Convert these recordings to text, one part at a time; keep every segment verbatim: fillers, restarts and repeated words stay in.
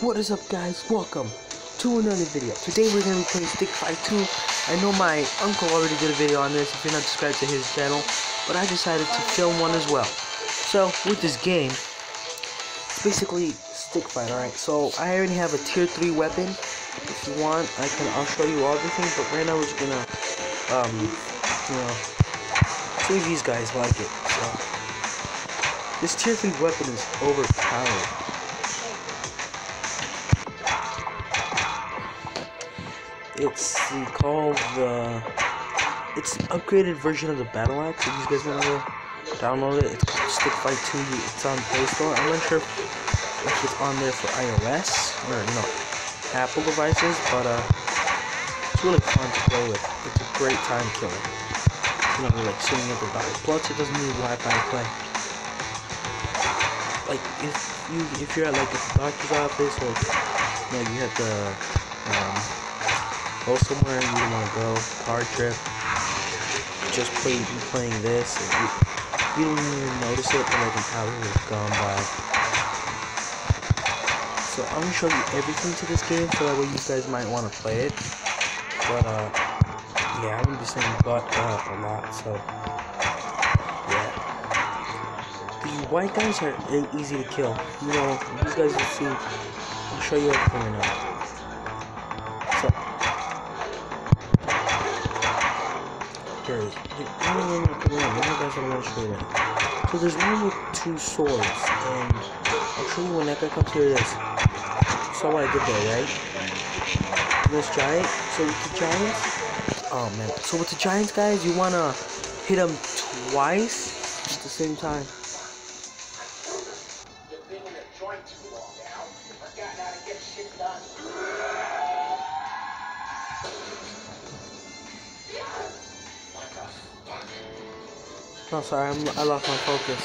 What is up, guys? Welcome to another video. Today we're going to be playing Stick Fight two. I know my uncle already did a video on this if you're not subscribed to his channel, but I decided to film one as well. So with this game, it's basically Stick Fight. Alright, so I already have a tier three weapon. If you want, I can I'll show you all everything, but right now we're just gonna um you know see if these guys like it. So this tier three weapon is overpowered. It's the, called the, it's an upgraded version of the Battle Axe. If you guys want to download it, it's called Stick Fight two. It's on Play Store. I'm not sure if, if it's on there for iOS or no Apple devices, but uh, it's really fun to play with. It's a great time killer. You know, you're like sitting at the dock. Plus, it doesn't need Wi-Fi to play. Like if you if you're at like a doctor's office or you know you have to um. go somewhere you don't want to go, car trip, just play, you playing this, and you, you don't even notice it, but like an hour has gone by. So I'm going to show you everything to this game, so that way you guys might want to play it. But, uh, yeah, I'm going to be saying but uh, a lot, so, yeah. The white guys are easy to kill. You know, these guys will see, I'll show you everything right now. So, So there's one with two swords, and I'll show you when that guy comes here. This. You saw what I did there, right? This giant. So with the giants, oh man. So with the giants, guys, you wanna hit them twice at the same time. You've been in a joint too long now. You forgot how to get shit done. Oh, sorry, I'm, I lost my focus.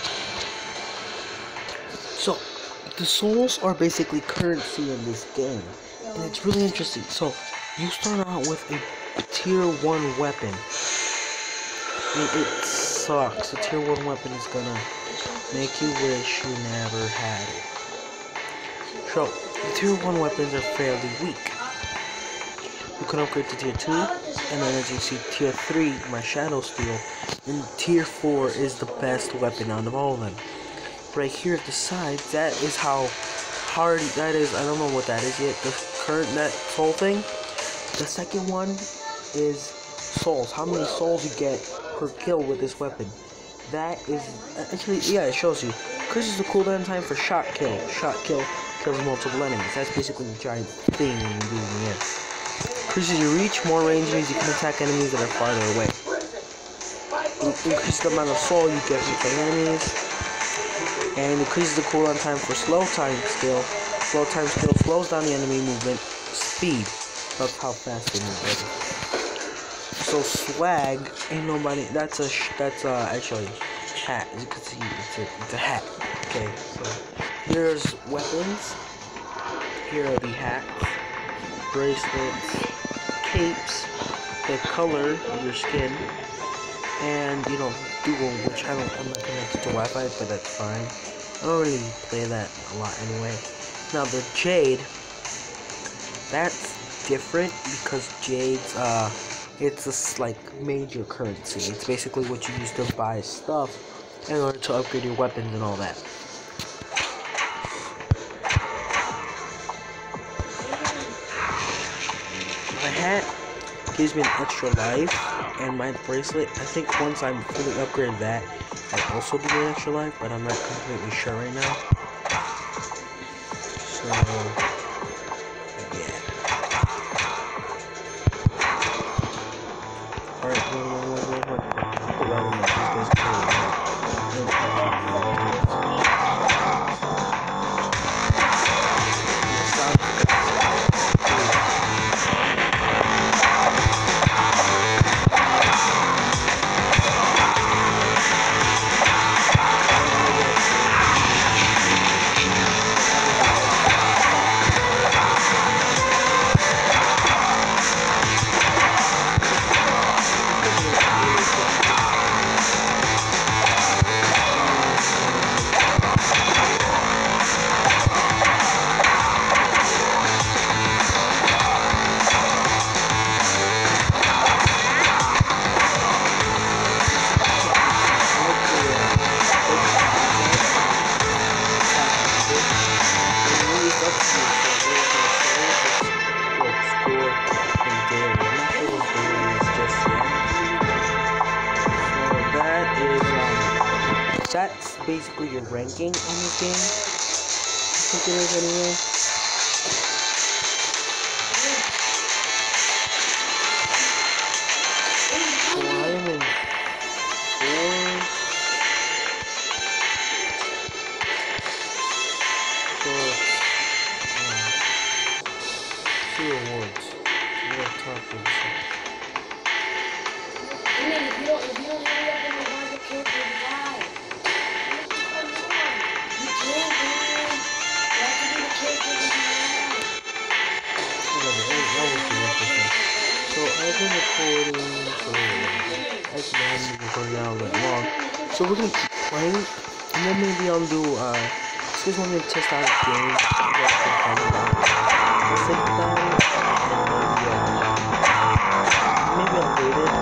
So, the souls are basically currency in this game, and it's really interesting. So, you start out with a tier one weapon, and it sucks. A tier one weapon is gonna make you wish you never had it. So, the tier one weapons are fairly weak. You can upgrade to tier two, and then as you see, tier three, my Shadow Steel, and tier four is the best weapon out of all of them. Right here at the side, that is how hard that is. I don't know what that is yet. The current, that soul thing. The second one is souls. How many souls you get per kill with this weapon. That is, actually, yeah, it shows you. Increases the cooldown time for shot kill. Shot kill kills multiple enemies. That's basically the giant thing when you're doing it. Increases your reach, more range means you can attack enemies that are farther away. Increases the amount of soul you get from killing enemies. And increases the cooldown time for slow time skill. Slow time skill slows down the enemy movement speed. That's how fast they move. So swag ain't nobody. That's a sh that's uh actually hat. As you can see, it's a it's a hat. Okay, so here's weapons. Here are the hats, bracelets, capes, the color of your skin, and you know, Google, which I don't, I'm not connected to Wi-Fi, but that's fine. I don't really play that a lot anyway. Now the jade, that's different because jade's uh, it's a like major currency. It's basically what you use to buy stuff in order to upgrade your weapons and all that. My hat gives me an extra life, and my bracelet, I think once I'm fully upgraded that, I'll also give me an extra life, but I'm not completely sure right now. So, yeah. Alright, wait, wait, wait, wait, wait. Put that in there, these guys are basically your ranking in this game. I think it is anyway. So I am in four. So uh, two awards. You gotta talk to yourself. I mean, if you don't, if you don't hurry up and revive the character, you die. You can't, man. You have to be the character that you have. Whatever, that that was pretty interesting. So I've been recording for actually I haven't been recording out that long. So we're gonna keep playing, and then maybe I'll do uh this is when we test out a game. You guys can comment about it. Think about it, and maybe uh maybe I'll rate it.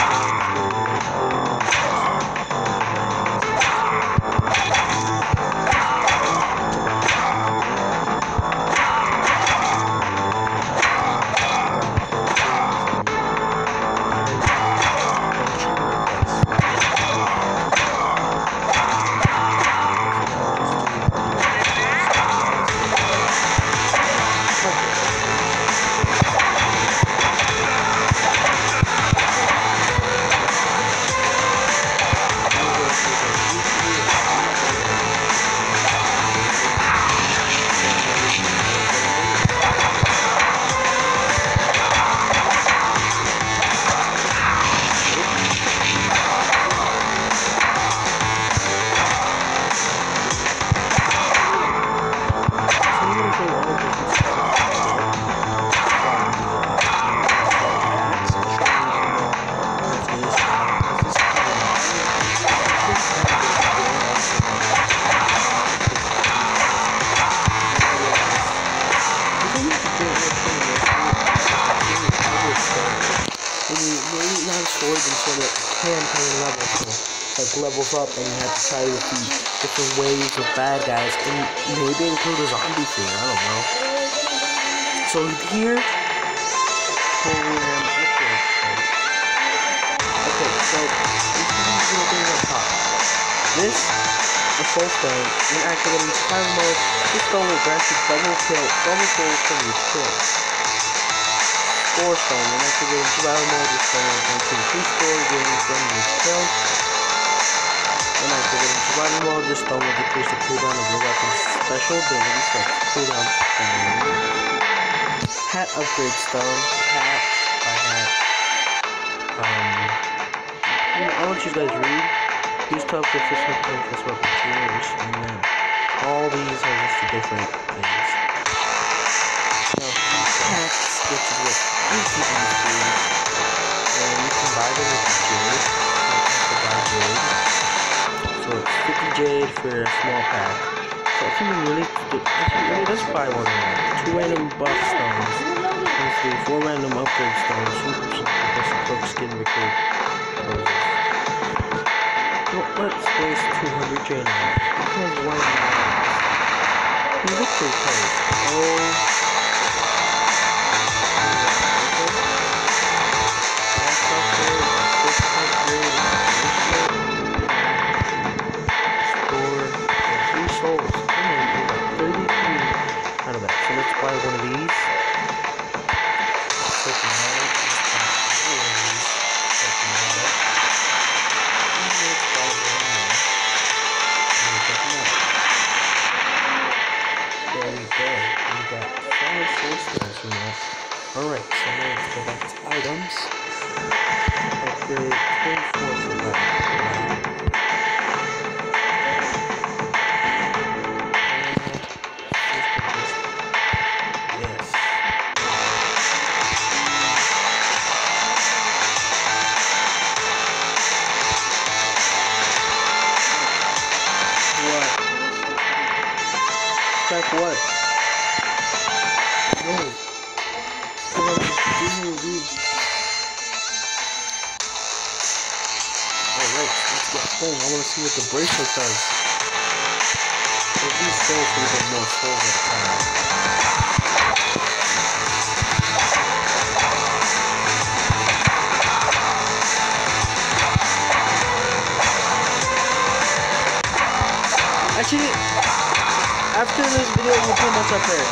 Campaign level, so like levels up, and you have to try to defeat different waves of bad guys, and maybe include a zombie thing. I don't know. So here, program upgrade. Okay, so this is the thing on top. This, the soul stone, when activating survival mode, this stone will grant you double kill, double kills from each kill. Score stone, when activating survival mode, this stone will grant you two score gains from each kill. When activating survival mode, this stone will decrease the cooldown of your weapon's special abilities, like cooldown stone. Hat upgrade stone. Hat by hat. Um, I'll let you guys read. Use top for efficient focus weapon tiers, and then all these are just the different things. So, hats, which is what each of these do, and you can buy them with jade. You can buy jade. So it's fifty jade for a small pack. So I think we really, I think really let's buy one of them. Two random buff stones. Let's do four random upgrade stones. Super super cloak skin recruit poses. Well, let's waste two hundred jade on it. Because why not? We look pretty close. Oh. Buy one of these. There we go. We got five soul stones from that. Alright, so now let's go back to items. Upgrade twenty-four for that. Check what? No. Alright, let's get home. I want to see what the bracelet does. If these souls will get more souls at a time. Actually, after this video, we'll put much up there.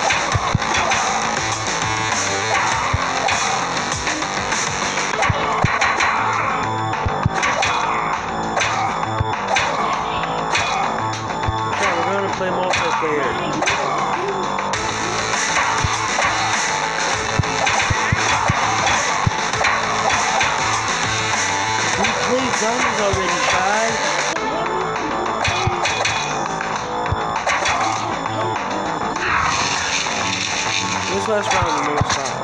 Okay, we're gonna play multiplayer. We played zombies already, guys. This last round, no stop.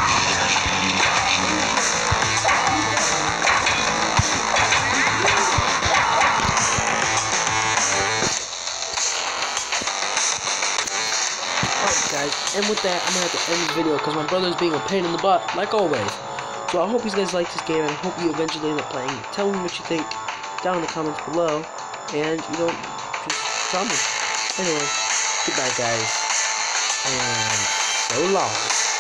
Alright guys, and with that, I'm gonna have to end the video because my brother's being a pain in the butt, like always. So I hope you guys like this game, and I hope you eventually end up playing it. Tell me what you think down in the comments below, and you know, just tell me. Anyway, goodbye guys, and so long.